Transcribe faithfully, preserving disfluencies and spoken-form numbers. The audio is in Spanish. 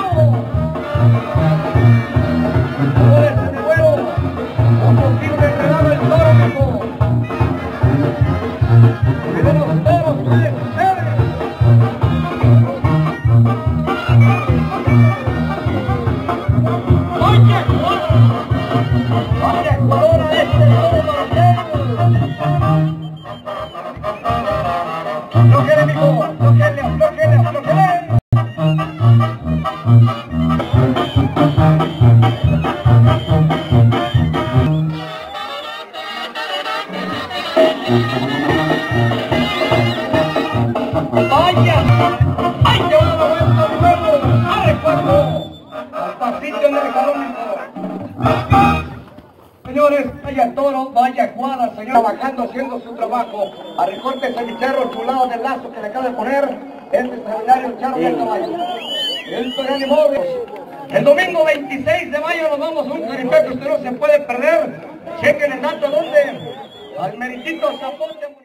Aflójele, mijo, aflójele, aflójele, aflójele. ¡Vaya! ¡Ay, te va a dar vuelta al nuevo! ¡Arre, cuerpo! Al pasito en el económico. Señores, vaya toro, vaya cuadra, señor, trabajando, haciendo su trabajo. A recorte ese bicherro chulado del lazo que le acaba de poner este extraordinario charro del caballo. Esto ya ni modo. El domingo veintiséis de mayo nos vamos a un caripé que usted no se puede perder. Chequen el dato donde al meritito Zapote.